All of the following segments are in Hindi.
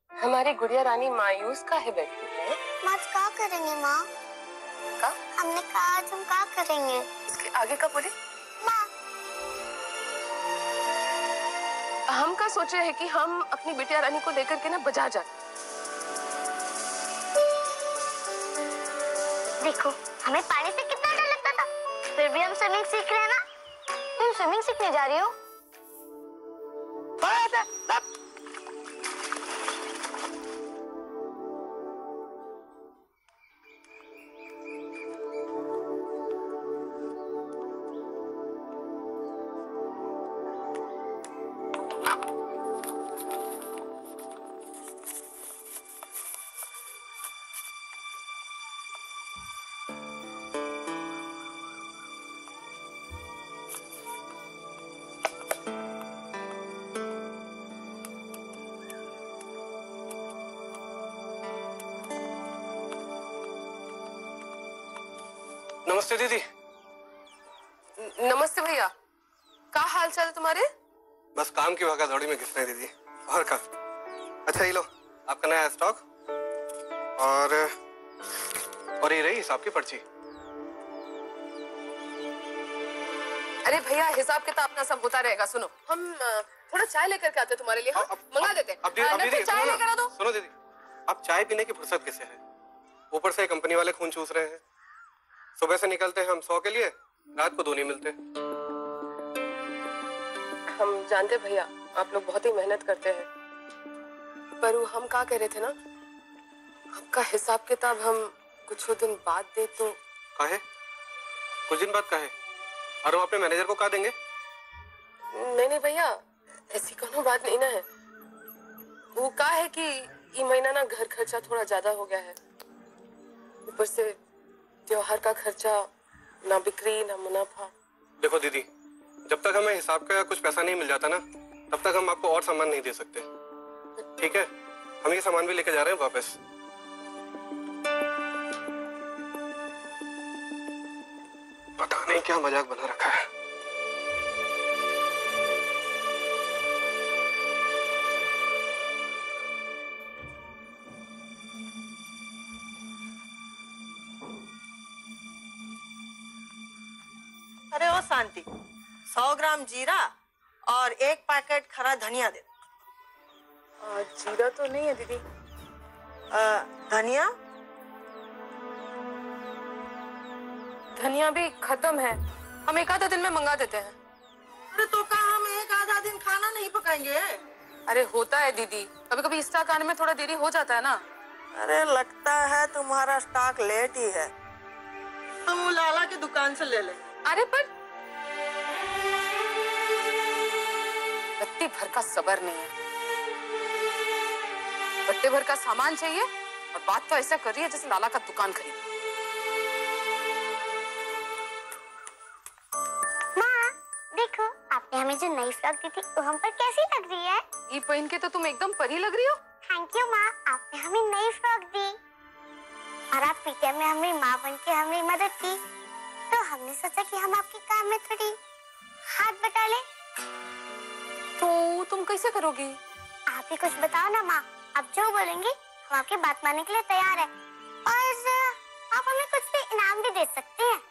हमारी गुड़िया रानी मायूस का है बेटी है। माँ क्या करेंगे माँ? का? हमने कहा आज हम क्या करेंगे? इसके आगे का बोले? माँ हम का सोच रहे हैं कि हम अपनी बिटिया रानी को लेकर के ना बाजार जाते। देखो हमें पानी से कितना डर लगता था, फिर भी हम स्विमिंग सीख रहे हैं ना। तुम स्विमिंग सीखने जा रही हो? नमस्ते दीदी। नमस्ते भैया, क्या हाल चाल है तुम्हारे? बस काम की भागा दौड़ी में घिसना है दीदी, और का। अच्छा ये लो आपका नया स्टॉक, और ये रही हिसाब की पर्ची। अरे भैया हिसाब किताब अपना सब होता रहेगा। सुनो हम थोड़ा चाय लेकर के आते तुम्हारे लिए। हाँ मंगा देते हैं। अब दीदी चाय लेकर आ दो। सुनो दीदी, अब चाय पीने की फुर्सत कैसे है? ऊपर से कंपनी वाले खून चूस रहे हैं। सुबह से निकलते हैं हम 100 के लिए, रात को 2 नहीं मिलते। हम जानते भैया आप लोग बहुत ही मेहनत करते हैं, पर वो हम क्या कह रहे थे ना, आपका हिसाब किताब हम कुछ दिन बाद दे तो। काहे? कुछ दिन बाद काहे? और हम अपने मैनेजर को कहा देंगे? नहीं भैया ऐसी कोनो बात नहीं ना है। वो क्या है कि ये महीना ना घर खर्चा थोड़ा ज्यादा हो गया है, ऊपर से त्योहार का खर्चा, ना बिक्री ना मुनाफा। देखो दीदी, जब तक हमें हिसाब का कुछ पैसा नहीं मिल जाता ना, तब तक हम आपको और सामान नहीं दे सकते। ठीक है, हम ये सामान भी लेके जा रहे हैं वापस। पता नहीं क्या मजाक बना रखा है। अरे ओ शांति, 100 ग्राम जीरा और 1 पैकेट खरा धनिया दे। जीरा तो नहीं है दीदी। धनिया? धनिया भी खत्म है, हम एक आधा दिन में मंगा देते हैं। अरे तो क्या हम एक आधा दिन खाना नहीं पकाएंगे? अरे होता है दीदी, कभी कभी स्टॉक आने में थोड़ा देरी हो जाता है ना। अरे लगता है तुम्हारा स्टॉक लेट ही है, तुम लाला की दुकान से ले ले। अरे पर बत्ती भर का सबर नहीं है, बत्ते भर का सामान चाहिए और बात तो ऐसा कर रही है जैसे लाला का दुकान खरीद। माँ देखो आपने हमें जो नई फ्रॉक दी थी वो हम पर कैसी लग रही है? ये पहन के तो तुम एकदम परी लग रही हो। थैंक यू माँ, आपने हमें नई फ्रॉक दी और आप पीटीएम में हमें माँ बन के हमें मदद की, तो हमने सोचा कि हम आपके काम में थोड़ी हाथ बटा लें। तो तुम कैसे करोगी? आप ही कुछ बताओ ना माँ, आप जो बोलेंगे हम आपकी बात मानने के लिए तैयार है, और आप हमें कुछ भी इनाम भी दे सकते हैं।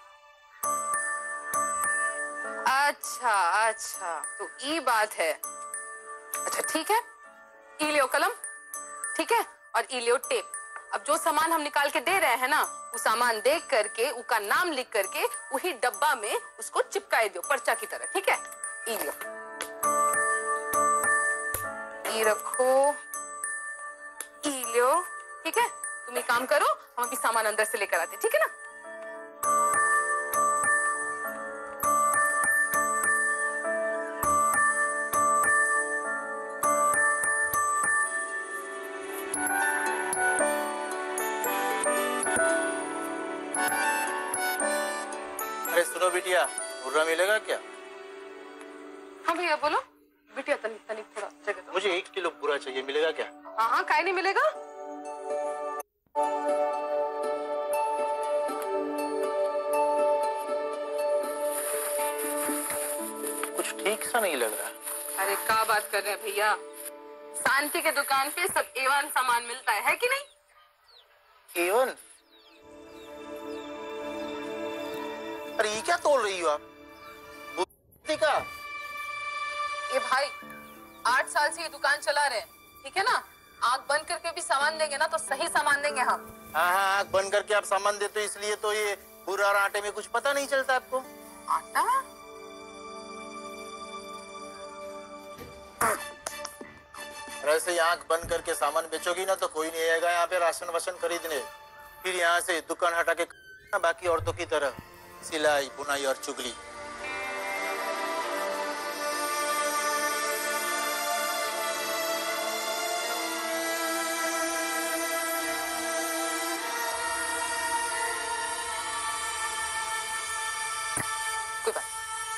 अच्छा अच्छा तो ये बात है। अच्छा ठीक है, ई लियो कलम, ठीक है, और ई लियो टेप। अब जो सामान हम निकाल के दे रहे हैं ना, वो सामान देख करके उसका नाम लिख करके वही डब्बा में उसको चिपकाए दो पर्चा की तरह। ठीक है, ई लियो, ई रखो, ई लियो। ठीक है, तुम ये काम करो, हम अभी सामान अंदर से लेकर आते। ठीक है ना? अरे सुनो बिटिया, भुर्रा मिलेगा क्या? हाँ भैया बोलो। बिटिया तनिक तनिक थोड़ा जगह दो। मुझे 1 किलो भुर्रा चाहिए, मिलेगा क्या? हाँ हाँ, काहे नहीं मिलेगा। कुछ ठीक सा नहीं लग रहा। अरे क्या बात कर रहे हैं भैया, शांति के दुकान पे सब A1 सामान मिलता है कि नहीं? एवन? अरे ये क्या तोड़ रही हो आप? बुद्धि का? ये भाई 8 साल से ये दुकान चला रहे हैं, ठीक है ना? आंख बंद करके भी सामान देंगे ना तो सही सामान देंगे हम। हाँ हाँ, आँख बंद करके आप सामान देते हो इसलिए तो ये बुरा और आटे में कुछ पता नहीं चलता आपको। आटा? ऐसे ही आँख बंद करके सामान बेचोगी ना तो कोई नहीं आएगा यहाँ पे राशन वाशन खरीदने। फिर यहाँ से दुकान हटा के बाकी औरतों की तरह सिलाई बुनाई और चुगली। कोई बात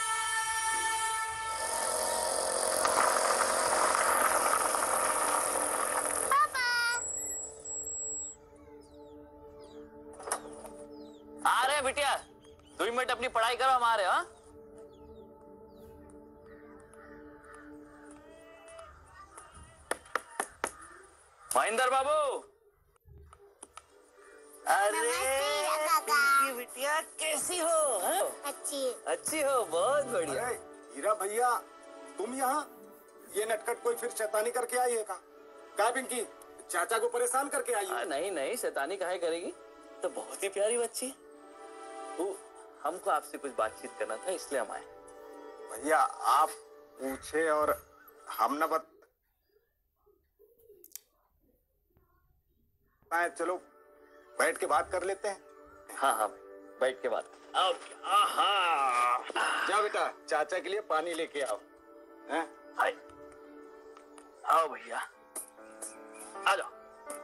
आ रहे हैं बिटिया, 2 मिनट अपनी पढ़ाई करो, हम आ रहे हैं। हाँ, महेंद्र बाबू। अरे बिटिया कैसी हो? हाँ? अच्छी अच्छी हो, बहुत बढ़िया। अरे हीरा भैया, तुम यहाँ? ये नटखट कोई फिर शैतानी करके आई है का पिंकी? चाचा को परेशान करके आई है? नहीं नहीं, शैतानी काहे करेगी, तो बहुत ही प्यारी बच्ची है। वो हमको आपसे कुछ बातचीत करना था इसलिए हम आए। भैया आप पूछे और हम न बताएं, चलो बैठ के बात कर लेते हैं। हाँ हाँ, बैठ के बात। जाओ बेटा, चाचा के लिए पानी लेके आओ। हैं? हाय, आओ भैया, आ जाओ।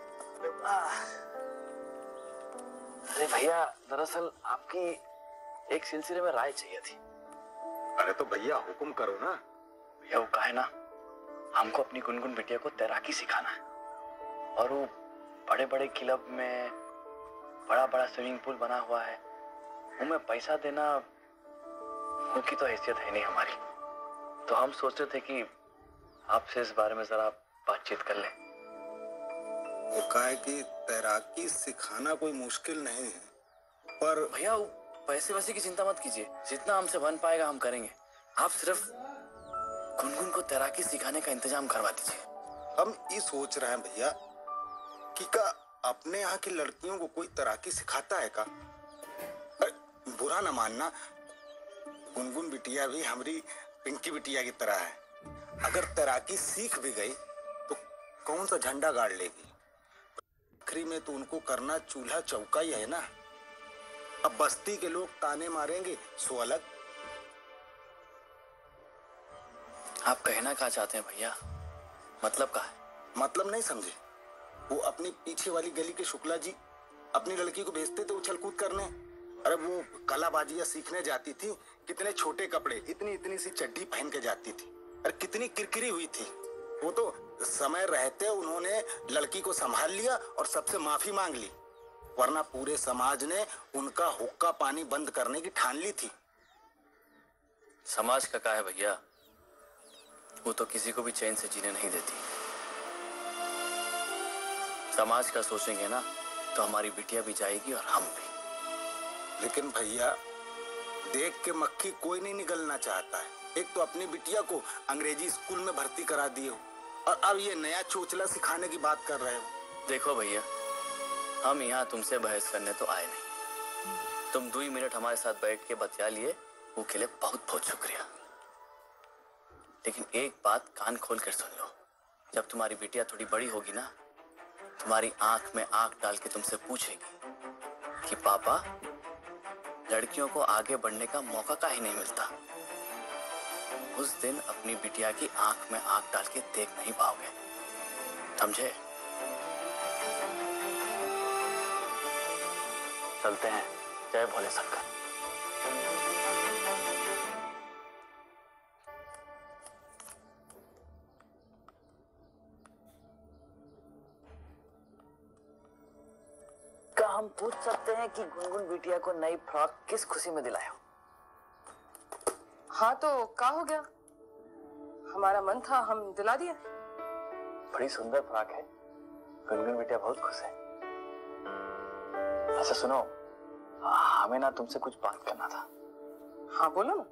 अरे भैया, दरअसल आपकी एक सिलसिले में राय चाहिए थी। अरे तो भैया हुक्म करो ना। भैया वो का है ना, हमको अपनी गुनगुन बिटिया को तैराकी सिखाना है और वो बड़े बड़े क्लब में बड़ा बड़ा स्विमिंग पूल बना हुआ है, उनमें पैसा देना उनकी तो हैसियत है नहीं हमारी। तो हम सोच रहे थे कि आपसे इस बारे में जरा बातचीत कर लें। वो कहा है कि तैराकी सिखाना कोई मुश्किल नहीं है, पर भैया वो पैसे वैसे की चिंता मत कीजिए, जितना हमसे बन पाएगा हम करेंगे। आप सिर्फ गुनगुन को तैराकी सिखाने का इंतजाम करवा दीजिए। हम ये सोच रहे हैं भैया कि का अपने यहाँ की लड़कियों को कोई तैराकी सिखाता है का? बुरा न मानना, गुनगुन बिटिया भी हमारी पिंकी बिटिया की तरह है। अगर तैराकी सीख भी गई तो कौन सा झंडा गाड़ लेगी? आखिरी में तो उनको करना चूल्हा चौका ही है ना। अब बस्ती के लोग ताने मारेंगे सो अलग। आप कहना क्या चाहते हैं भैया, मतलब क्या है? मतलब नहीं समझे? वो अपनी पीछे वाली गली के शुक्ला जी अपनी लड़की को भेजते थे उछल कूद करने। अरे वो कलाबाजियां सीखने जाती थी, कितने छोटे कपड़े, इतनी इतनी सी चड्डी पहन के जाती थी। अरे कितनी किरकिरी हुई थी। वो तो समय रहते उन्होंने लड़की को संभाल लिया और सबसे माफी मांग ली, वरना पूरे समाज ने उनका हुक्का पानी बंद करने की ठान ली थी। समाज का क्या है भैया, वो तो किसी को भी चैन से जीने नहीं देती। समाज का सोचेंगे ना तो हमारी बिटिया भी जाएगी और हम भी। लेकिन भैया देख के मक्खी कोई नहीं निगलना चाहता है। एक तो अपनी बिटिया को अंग्रेजी स्कूल में भर्ती करा दिए हो और अब ये नया चोचला सिखाने की बात कर रहे हो। देखो भैया, हम यहाँ तुमसे बहस करने तो आए नहीं। तुम 2 मिनट हमारे साथ बैठ के बतिया लिए, वो के लिए बहुत बहुत शुक्रिया। लेकिन एक बात कान खोल कर सुन लो, जब तुम्हारी बिटिया थोड़ी बड़ी होगी ना, तुम्हारी आंख में आंख डाल के तुमसे पूछेगी कि पापा लड़कियों को आगे बढ़ने का मौका काहे नहीं मिलता। उस दिन अपनी बिटिया की आंख में आंख डाल के देख नहीं पाओगे, समझे? चलते हैं, जय भोले शंकर। क्या हम पूछ सकते हैं कि गुनगुन बिटिया को नई फ्रॉक किस खुशी में दिलाए हो? हाँ तो क्या हो गया, हमारा मन था हम दिला दिए। बड़ी सुंदर फ्रॉक है। गुनगुन बेटिया बहुत खुश है। अच्छा सुनो, हमें ना तुमसे कुछ बात करना था। हाँ बोलो ना।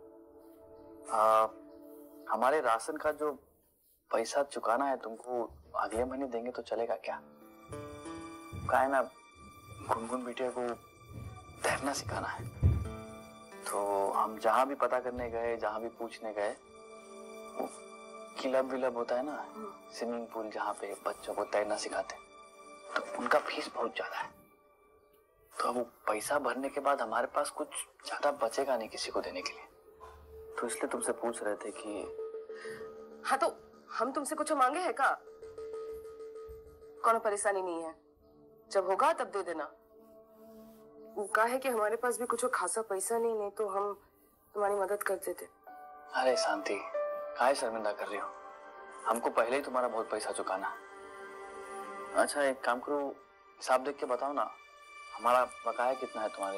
हमारे राशन का जो पैसा चुकाना है तुमको, अगले महीने देंगे तो चलेगा क्या? क्या है ना, गुनगुन बेटिया को तैरना सिखाना है, तो हम जहां भी पता करने गए, जहां भी पूछने गए, वो क्लब विलब होता है ना, स्विमिंग पूल जहाँ पे बच्चों को तैरना सिखाते, तो उनका फीस बहुत ज्यादा है। तो अब वो पैसा भरने के बाद हमारे पास कुछ ज्यादा बचेगा नहीं किसी को देने के लिए, तो इसलिए तुमसे पूछ रहे थे कि। हाँ तो हम तुमसे कुछ मांगे हैं का? कोनो परेशानी नहीं है, जब होगा तब दे देना। वो कहा है कि हमारे पास भी कुछ खासा पैसा नहीं तो हम तुम्हारी मदद कर देते। अरे शांति, काहे शर्मिंदा कर रही हो? हमको पहले ही तुम्हारा बहुत पैसा चुकाना। अच्छा एक काम करो, हिसाब देख के बताओ ना, हमारा बकाया कितना है तुम्हारे?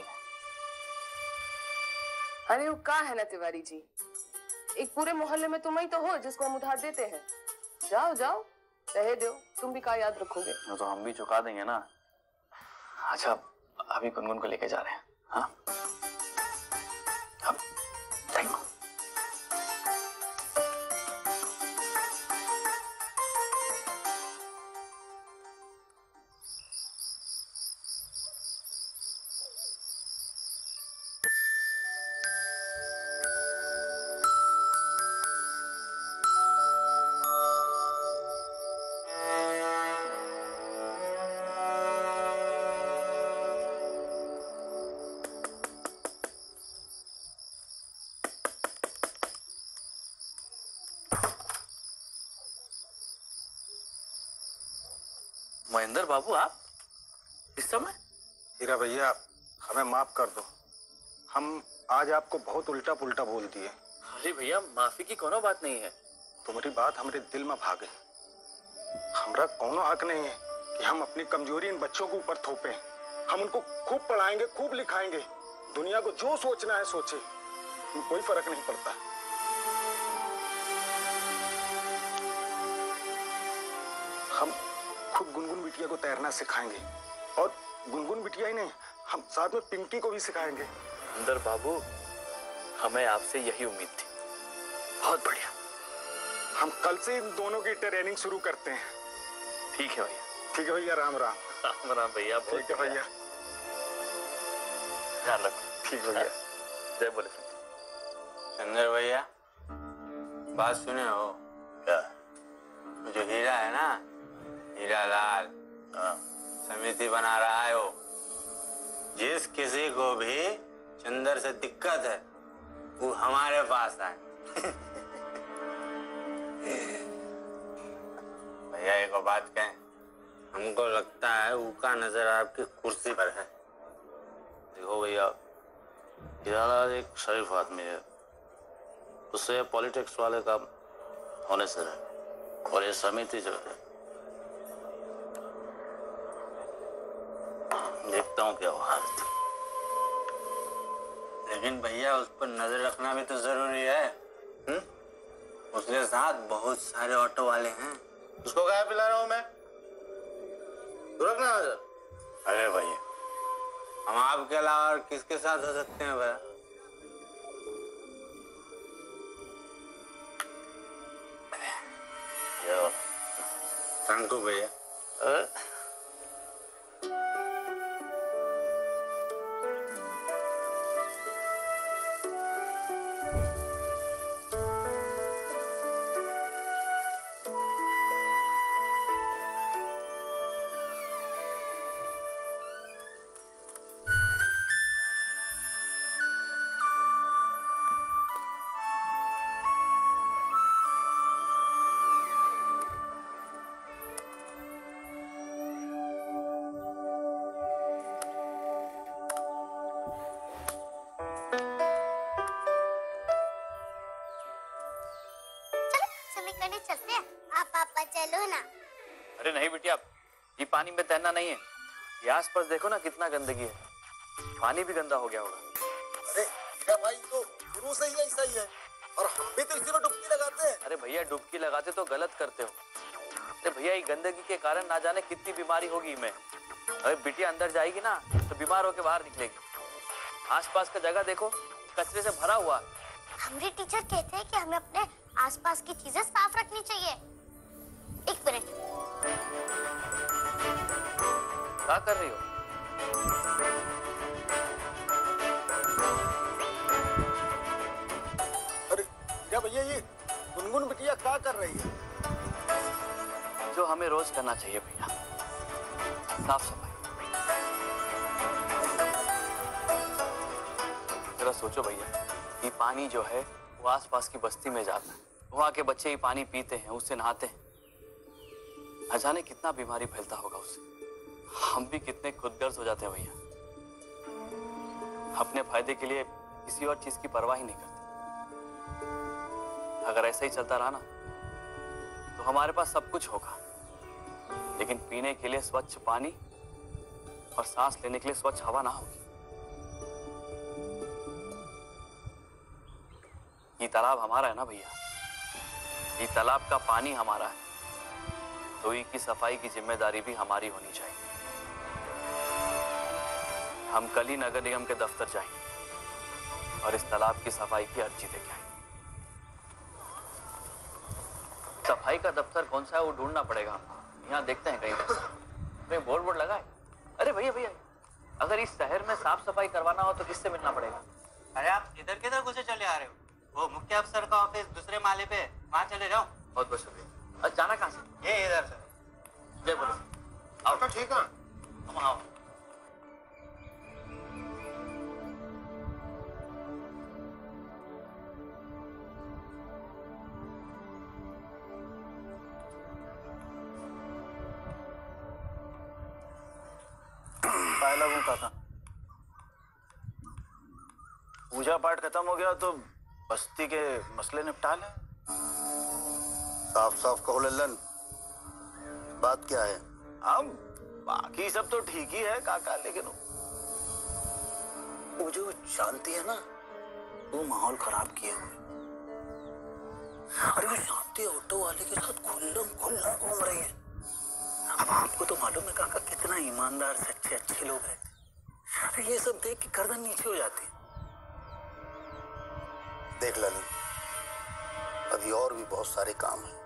अरे वो कहा है ना तिवारी जी, एक पूरे मोहल्ले में तुम ही तो हो जिसको हम उधार देते हैं। जाओ जाओ, रहे दो, तुम भी का याद रखोगे। तो हम भी चुका देंगे ना। अच्छा अभी गुनगुन को लेके जा रहे हैं। हाँ थैंक यू। महेंद्र बाबू, आप इस समय? हीरा भैया हमें माफ कर दो, हम आज आपको बहुत उल्टा पुल्टा बोल दिए। अरे भैया माफी की कोनो बात नहीं है। तुम्हारी बात हमारे दिल में भागे। हमरा कोनो हक नहीं है कि हम अपनी कमजोरी इन बच्चों के ऊपर थोपे। हम उनको खूब पढ़ाएंगे, खूब लिखाएंगे, दुनिया को जो सोचना है सोचे, कोई फर्क नहीं पड़ता। हम खुद गुनगुन बिटिया को तैरना सिखाएंगे, और गुनगुन बिटिया ही नहीं, हम साथ में पिंकी को भी सिखाएंगे। महेंद्र बाबू, हमें आपसे यही उम्मीद थी। बहुत बढ़िया। हम कल से इन दोनों की ट्रेनिंग शुरू करते हैं। ठीक है भैया। ठीक है भैया, राम राम। राम राम भैया। ठीक है भैया, ध्यान रखो। ठीक है भैया। जय बोले। चंद्र भैया, बात सुने हो क्या? जो हीरा है ना, हीरा लाल, समिति बना रहा है वो। जिस किसी को भी चंद्र से दिक्कत है वो हमारे पास आए। भैया एक बात कहें, हमको लगता है उसका नजर आपकी कुर्सी पर है। देखो भैया, हीरा लाल एक शरीफ आदमी है, उससे पॉलिटिक्स वाले काम होने से है। और ये समिति जो है, देखता हूँ क्या हुआ। लेकिन भैया उस पर नजर रखना भी तो जरूरी है। उसके साथ बहुत सारे ऑटो वाले हैं। उसको क्या पिला रहा हूँ मैं? तू रखना नजर। अरे भैया, हम आपके अलावा और किसके साथ हो सकते हैं भैया? थैंक यू भैया। चलते हैं। आप पापा चलो ना। अरे नहीं बिटिया, ये पानी में तैरना नहीं है। ये आसपास देखो ना कितना गंदगी है, पानी भी गंदा हो गया होगा। अरे क्या भाई, तो शुरू से ही ऐसा ही है, और हम भी तो इसी में डुबकी लगाते हैं। अरे भैया डुबकी लगाते तो गलत करते हो। अरे भैया ये गंदगी के कारण ना जाने कितनी बीमारी होगी मैं। अरे बिटिया अंदर जाएगी ना तो बीमार होके बाहर निकलेगी। आसपास का जगह देखो कचरे से भरा हुआ। हमारे टीचर कहते हैं कि हमें अपने आसपास की चीजें साफ रखनी चाहिए। एक मिनट। क्या कर रही हो? अरे क्या भैया ये गुनगुन बिटिया क्या कर रही है? जो हमें रोज करना चाहिए भैया, साफ सफाई। जरा सोचो भैया, ये पानी जो है वो आसपास की बस्ती में जाता है, वहां के बच्चे ये पानी पीते हैं, उससे नहाते हैं, न जाने कितना बीमारी फैलता होगा उससे। हम भी कितने खुदगर्ज हो जाते हैं भैया, अपने फायदे के लिए किसी और चीज की परवाह ही नहीं करते। अगर ऐसा ही चलता रहा ना तो हमारे पास सब कुछ होगा, लेकिन पीने के लिए स्वच्छ पानी और सांस लेने के लिए स्वच्छ हवा ना होगी। ये तालाब हमारा है ना भैया, ये तालाब का पानी हमारा है, तो इसकी सफाई की जिम्मेदारी भी हमारी होनी चाहिए। हम कल ही नगर निगम के दफ्तर जाएंगे और इस तालाब की सफाई की अर्जी देके आएंगे। सफाई का दफ्तर कौन सा है वो ढूंढना पड़ेगा हमको। यहाँ देखते हैं कहीं बोर्ड लगा है। अरे भैया भैया, अगर इस शहर में साफ सफाई करवाना हो तो किससे मिलना पड़ेगा? अरे आप इधर किधर घुसे चले आ रहे हो? वो मुख्य अफसर का ऑफिस दूसरे माले पे, वहाँ चले जाओ। बहुत बहुत शुक्रिया। अच्छा जाना कहाँ से? ये इधर से। जय बोले। आओ तो ठीक है, हम आओ। काका, पूजा पाठ खत्म हो गया तो बस्ती के मसले निपटा लें। साफ साफ कहो लल्लन, बात क्या है? हम बाकी सब तो ठीक ही है काका, लेकिन वो जो शांति है ना, वो माहौल खराब किए हुए। अरे वो शांति ऑटो वाले के साथ खुल्लम घूम रही है। अब आपको तो मालूम है काका कितना ईमानदार सच्चे अच्छे लोग हैं। अरे ये सब देख के गर्दन नीचे हो जाती है। देख ललन, अभी और भी बहुत सारे काम हैं।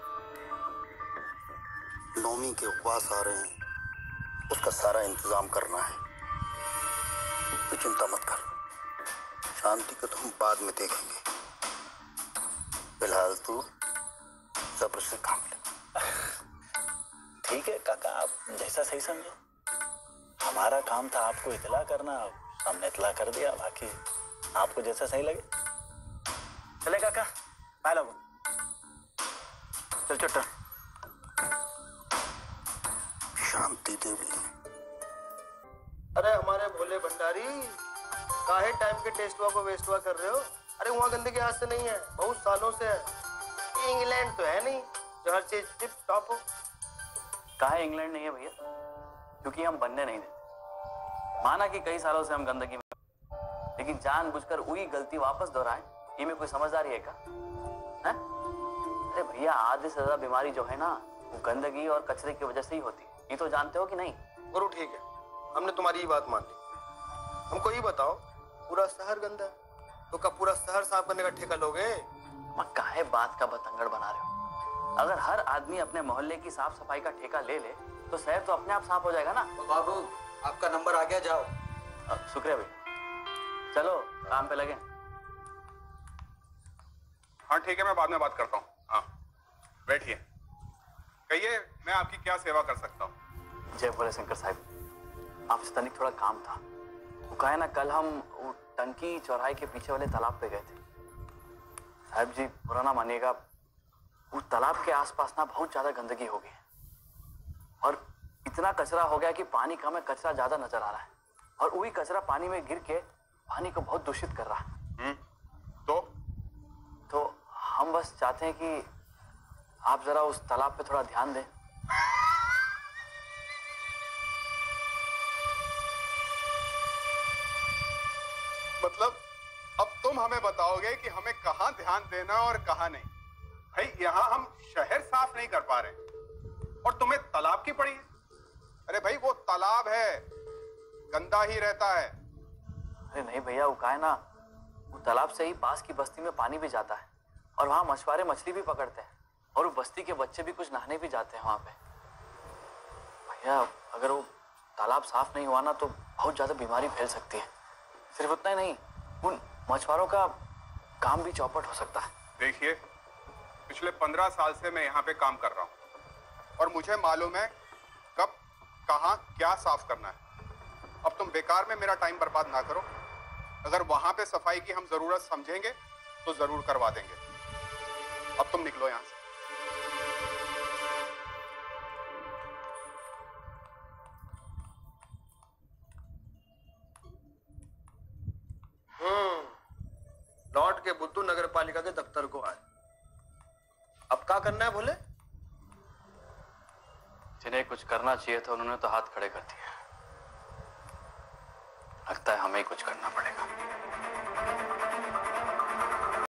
नौमी के उपवास आ रहे हैं, उसका सारा इंतजाम करना है। तो चिंता मत कर, शांति को तो हम बाद में देखेंगे। फिलहाल तू सब्र से काम ले। ठीक है काका, आप जैसा सही समझो। हमारा काम था आपको इतला करना, हमने इतला कर दिया, बाकी आपको जैसा सही लगे। चले काका, बाय लोगों, चल चुट्टा। शांति देवी। अरे हमारे भोले भंडारी, काहे टाइम के टेस्टवा को वेस्टवा कर रहे हो? अरे वहाँ गंदगी आज से नहीं है, बहुत सालों से है। ये इंग्लैंड तो है नहीं जो हर चीज टिप टॉप हो। कहा इंग्लैंड नहीं है भैया, क्योंकि हम बनने नहीं देते। माना कि कई सालों से हम गंदगी में, लेकिन जानबूझकर वही गलती वापस दोहराएं, ये में कोई समझदारी है क्या? है? अरे भैया, आधे से ज्यादा बीमारी जो है ना, वो गंदगी और कचरे की वजह से ही होती है। ये तो जानते हो कि नहीं? गुरु ठीक है, हमने तुम्हारी ये बात मान ली। हमको ये बताओ, पूरा शहर गंदा है तो क्या पूरा शहर साफ करने का ठेका लोगे? काहे बात का बतंगड़ बना रहे हो? अगर हर आदमी अपने मोहल्ले की साफ सफाई का ठेका ले ले तो शहर तो अपने आप साफ हो जाएगा ना। तो बाबू, आपका नंबर आ गया, जाओ। शुक्रिया भाई, चलो काम पे लगे। हाँ ठीक है, मैं बाद में बात करता हूँ। हाँ बैठिए, कहिए मैं आपकी क्या सेवा कर सकता हूँ? जय बोले शंकर साहब, आपसे तनिक थोड़ा काम था। वो कहा है ना, कल हम वो टंकी चौराहे के पीछे वाले तालाब पे गए थे। साहब जी बुरा ना मानिएगा, उस तालाब के आसपास ना बहुत ज्यादा गंदगी हो गई है और इतना कचरा हो गया कि पानी कम है, कचरा ज्यादा नजर आ रहा है और वही कचरा पानी में गिर के पानी को बहुत दूषित कर रहा है। तो हम बस चाहते हैं कि आप जरा उस तालाब पे थोड़ा ध्यान दें। मतलब अब तुम हमें बताओगे कि हमें कहाँ ध्यान देना और कहाँ नहीं? भाई यहाँ हम शहर साफ नहीं कर पा रहे, और तुम्हें तालाब की पड़ी है। अरे भाई वो तालाब है, गंदा ही रहता है। अरे नहीं भैया, वो का है ना, वो तालाब से ही पास की बस्ती में पानी भी जाता है और वहाँ मछुआरे मछली भी पकड़ते हैं और वो बस्ती के बच्चे भी कुछ नहाने भी जाते हैं वहाँ पे। भैया अगर वो तालाब साफ नहीं हुआ ना तो बहुत ज्यादा बीमारी फैल सकती है। सिर्फ उतना ही नहीं, उन मछुआरों का काम भी चौपट हो सकता है। देखिए, पिछले 15 साल से मैं यहाँ पे काम कर रहा हूँ और मुझे मालूम है कब कहाँ क्या साफ करना है। अब तुम बेकार में मेरा टाइम बर्बाद ना करो। अगर वहां पे सफाई की हम जरूरत समझेंगे तो जरूर करवा देंगे। अब तुम निकलो यहां से। लौट के बुद्धू नगर पालिका के दफ्तर को आए। अब क्या करना है बोले? जिन्हें कुछ करना चाहिए था उन्होंने तो हाथ खड़े कर दिए। लगता है हमें ही कुछ करना पड़ेगा।